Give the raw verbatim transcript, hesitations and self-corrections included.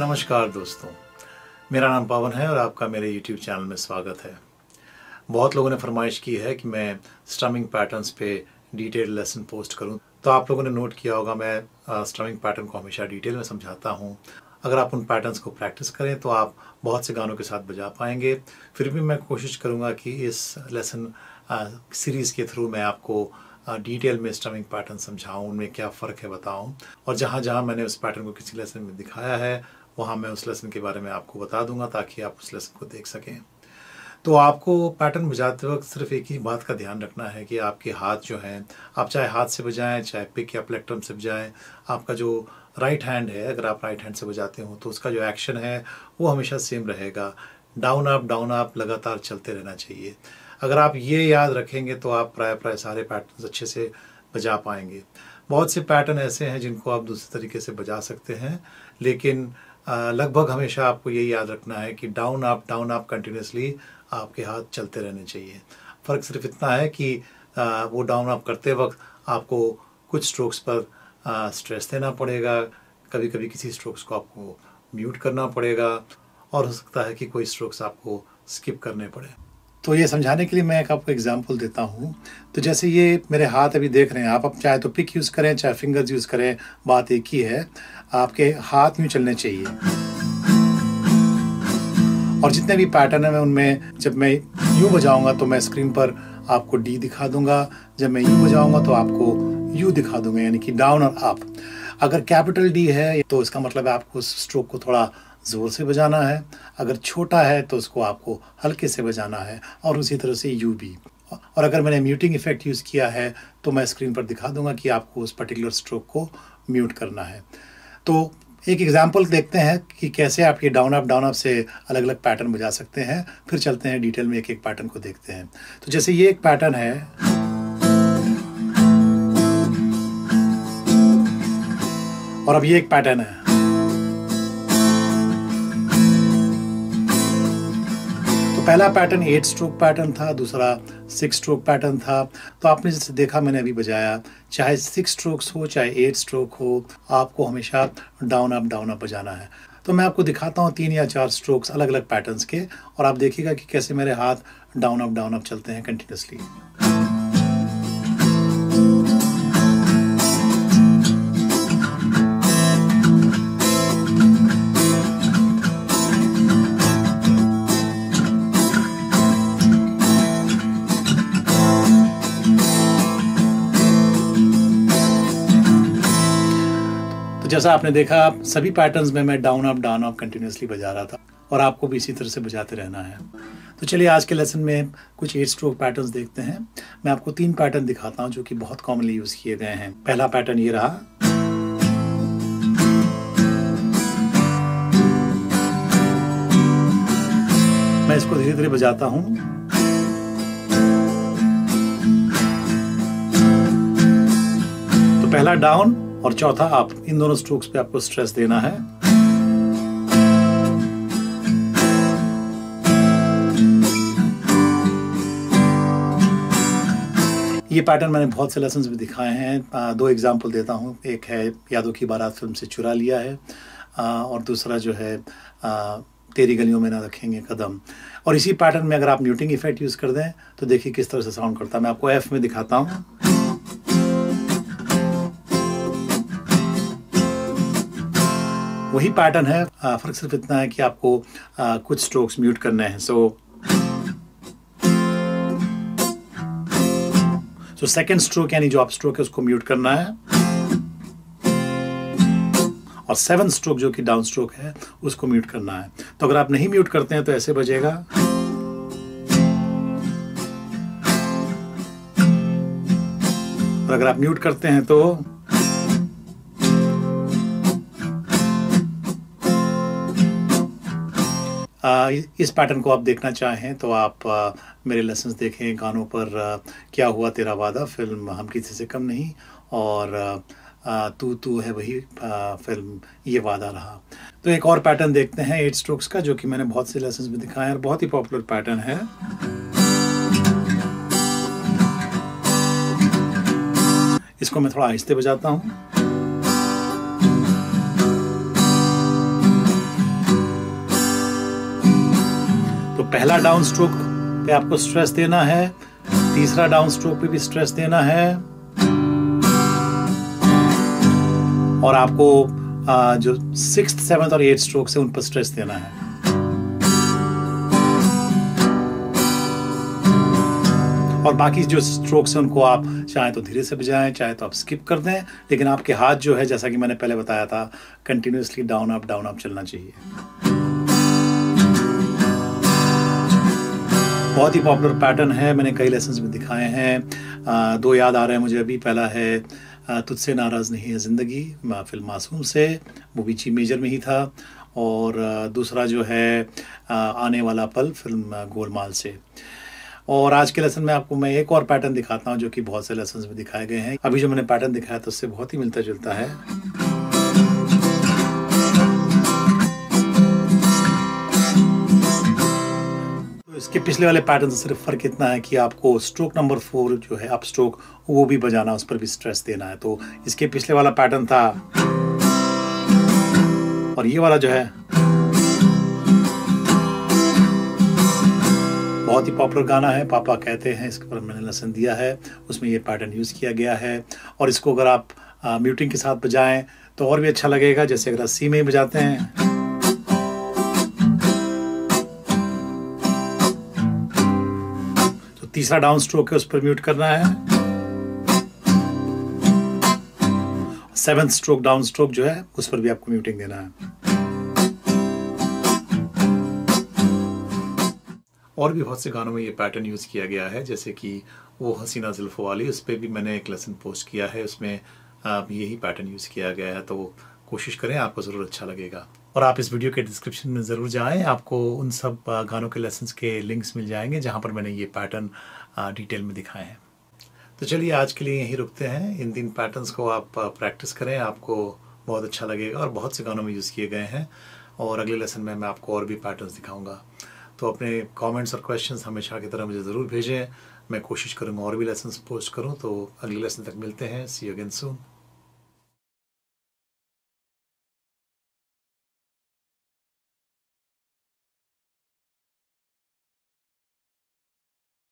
नमस्कार दोस्तों, मेरा नाम पवन है और आपका मेरे यूट्यूब चैनल में स्वागत है। बहुत लोगों ने फरमाइश की है कि मैं स्ट्रमिंग पैटर्न्स पे डिटेल लेसन पोस्ट करूं, तो आप लोगों ने नोट किया होगा मैं स्ट्रमिंग पैटर्न को हमेशा डिटेल में समझाता हूं। अगर आप उन पैटर्न्स को प्रैक्टिस करें तो आप बहुत से गानों के साथ बजा पाएंगे। फिर भी मैं कोशिश करूँगा कि इस लेसन सीरीज़ के थ्रू मैं आपको डिटेल में स्ट्रमिंग पैटर्न समझाऊँ, उनमें क्या फ़र्क है बताऊँ, और जहाँ जहाँ मैंने उस पैटर्न को किसी लेसन में दिखाया है वहाँ मैं उस लेसन के बारे में आपको बता दूंगा ताकि आप उस लेसन को देख सकें। तो आपको पैटर्न बजाते वक्त सिर्फ एक ही बात का ध्यान रखना है कि आपके हाथ जो हैं, आप चाहे हाथ से बजाएं, चाहे पिक या प्लेक्ट्रम से बजाएं, आपका जो राइट हैंड है, अगर आप राइट हैंड से बजाते हो तो उसका जो एक्शन है वो हमेशा सेम रहेगा। डाउन अप डाउन अप लगातार चलते रहना चाहिए। अगर आप ये याद रखेंगे तो आप प्राय प्राय सारे पैटर्न अच्छे से बजा पाएंगे। बहुत से पैटर्न ऐसे हैं जिनको आप दूसरे तरीके से बजा सकते हैं, लेकिन लगभग हमेशा आपको यही याद रखना है कि down up down up continuously आपके हाथ चलते रहने चाहिए। फ़र्क सिर्फ इतना है कि वो डाउन अप करते वक्त आपको कुछ स्ट्रोक्स पर स्ट्रेस देना पड़ेगा, कभी कभी किसी स्ट्रोक्स को आपको म्यूट करना पड़ेगा, और हो सकता है कि कोई स्ट्रोक्स आपको स्किप करने पड़े। तो ये समझाने के लिए मैं एक आपको एग्जांपल देता हूँ। तो जैसे ये मेरे हाथ अभी देख रहे हैं आप, अब चाहे तो पिक यूज़ करें चाहे फिंगर्स यूज़ करें, बात एक ही है, आपके हाथ यूँ चलने चाहिए। और जितने भी पैटर्न है मैं उनमें जब मैं यूँ बजाऊंगा तो मैं स्क्रीन पर आपको डी दिखा दूंगा, जब मैं यूँ बजाऊंगा तो आपको यू दिखा दूंगा, यानी कि डाउन और अप। अगर कैपिटल डी है तो इसका मतलब है आपको उस स्ट्रोक को थोड़ा ज़ोर से बजाना है, अगर छोटा है तो उसको आपको हल्के से बजाना है, और उसी तरह से यू भी। और अगर मैंने म्यूटिंग इफेक्ट यूज़ किया है तो मैं स्क्रीन पर दिखा दूंगा कि आपको उस पर्टिकुलर स्ट्रोक को म्यूट करना है। तो एक एग्जांपल देखते हैं कि कैसे आप ये डाउन अप डाउन अप से अलग अलग पैटर्न बजा सकते हैं, फिर चलते हैं डिटेल में एक एक पैटर्न को देखते हैं। तो जैसे ये एक पैटर्न है, और अब ये एक पैटर्न है। तो पहला पैटर्न एट स्ट्रोक पैटर्न था, दूसरा सिक्स स्ट्रोक पैटर्न था। तो आपने जैसे देखा मैंने अभी बजाया, चाहे सिक्स स्ट्रोक्स हो चाहे एट स्ट्रोक हो, आपको हमेशा डाउन अप डाउन अप बजाना है। तो मैं आपको दिखाता हूँ तीन या चार स्ट्रोक्स अलग अलग पैटर्न्स के, और आप देखिएगा कि कैसे मेरे हाथ डाउन अप डाउन अप चलते हैं कंटिन्यूसली। जैसा आपने देखा, सभी पैटर्न्स में मैं down up down up continuously बजा रहा था, और आपको भी इसी तरह से बजाते रहना है। तो चलिए आज के लेसन में कुछ एट स्ट्रोक पैटर्न्स देखते हैं। मैं आपको तीन पैटर्न दिखाता हूं जो कि बहुत कॉमनली यूज़ किए गए हैं। पहला पैटर्न ये रहा, मैं इसको धीरे धीरे बजाता हूं। तो पहला डाउन और चौथा अप, इन दोनों स्ट्रोक्स पे आपको स्ट्रेस देना है। ये पैटर्न मैंने बहुत से लेसन्स में दिखाए हैं। दो एग्जांपल देता हूँ, एक है यादों की बारात फिल्म से चुरा लिया है, और दूसरा जो है तेरी गलियों में ना रखेंगे कदम। और इसी पैटर्न में अगर आप म्यूटिंग इफेक्ट यूज कर दें तो देखिए किस तरह से साउंड करता है। मैं आपको एफ में दिखाता हूँ। वही पैटर्न है, फर्क सिर्फ इतना है कि आपको आ, कुछ स्ट्रोक्स म्यूट करने हैं। सो सो सेकंड स्ट्रोक यानी जो अप स्ट्रोक है उसको म्यूट करना है, और सेवन स्ट्रोक जो कि डाउन स्ट्रोक है उसको म्यूट करना है। तो अगर आप नहीं म्यूट करते हैं तो ऐसे बजेगा। और अगर आप म्यूट करते हैं तो आ, इस पैटर्न को आप देखना चाहें तो आप आ, मेरे लेसन्स देखें गानों पर। आ, क्या हुआ तेरा वादा फिल्म हम किसी से कम नहीं, और आ, तू तू है वही आ, फिल्म ये वादा रहा। तो एक और पैटर्न देखते हैं एट स्ट्रोक्स का, जो कि मैंने बहुत से लेसन्स में दिखाया है और बहुत ही पॉपुलर पैटर्न है। इसको मैं थोड़ा आहिस्ते बजाता हूँ। पहला डाउन स्ट्रोक पे आपको स्ट्रेस देना है, तीसरा डाउन स्ट्रोक पे भी स्ट्रेस देना है, और आपको आ, जो सिक्स्थ, सेवंथ और एट स्ट्रोक से उन पर स्ट्रेस देना है। और बाकी जो स्ट्रोक्स हैं उनको आप चाहे तो धीरे से बजाएं, चाहे तो आप स्किप कर दें, लेकिन आपके हाथ जो है, जैसा कि मैंने पहले बताया था, continuously down up down up चलना चाहिए। बहुत ही पॉपुलर पैटर्न है, मैंने कई लेसन्स में दिखाए हैं। आ, दो याद आ रहे हैं मुझे अभी। पहला है तुझसे नाराज़ नहीं है ज़िंदगी, फिल्म मासूम से, वो भी ची मेजर में ही था। और दूसरा जो है आने वाला पल, फिल्म गोलमाल से। और आज के लेसन में आपको मैं एक और पैटर्न दिखाता हूँ जो कि बहुत से लेसन्स में दिखाए गए हैं। अभी जो मैंने पैटर्न दिखाया था उससे बहुत ही मिलता जुलता है। तो इसके पिछले वाले पैटर्न से सिर्फ फर्क इतना है कि आपको स्ट्रोक नंबर फोर जो है अप स्ट्रोक, वो भी बजाना, उस पर भी स्ट्रेस देना है। तो इसके पिछले वाला पैटर्न था, और ये वाला जो है बहुत ही पॉपुलर गाना है, पापा कहते हैं, इसके पर मैंने लेसन दिया है, उसमें ये पैटर्न यूज़ किया गया है। और इसको अगर आप म्यूटिंग के साथ बजाएं तो और भी अच्छा लगेगा। जैसे अगर सी में बजाते हैं, तो तीसरा डाउन स्ट्रोक है, उस पर म्यूट करना है। सेवेंथ स्ट्रोक डाउन स्ट्रोक जो है, उस पर भी आपको म्यूटिंग देना है। और भी बहुत से गानों में ये पैटर्न यूज़ किया गया है, जैसे कि वो हसीना जुल्फ़ों वाली, उस पर भी मैंने एक लेसन पोस्ट किया है, उसमें यही पैटर्न यूज़ किया गया है। तो कोशिश करें, आपको ज़रूर अच्छा लगेगा। और आप इस वीडियो के डिस्क्रिप्शन में ज़रूर जाएं, आपको उन सब गानों के लेसन्स के लिंक्स मिल जाएंगे जहाँ पर मैंने ये पैटर्न डिटेल में दिखाए हैं। तो चलिए आज के लिए यहीं रुकते हैं। इन तीन पैटर्न्स को आप प्रैक्टिस करें, आपको बहुत अच्छा लगेगा, और बहुत से गानों में यूज़ किए गए हैं। और अगले लेसन में मैं आपको और भी पैटर्न्स दिखाऊंगा। तो अपने कमेंट्स और क्वेश्चंस हमेशा की तरह मुझे ज़रूर भेजें। मैं कोशिश करूँगा और भी लेसन्स पोस्ट करूँ। तो अगले लेसन तक मिलते हैं। See you again soon.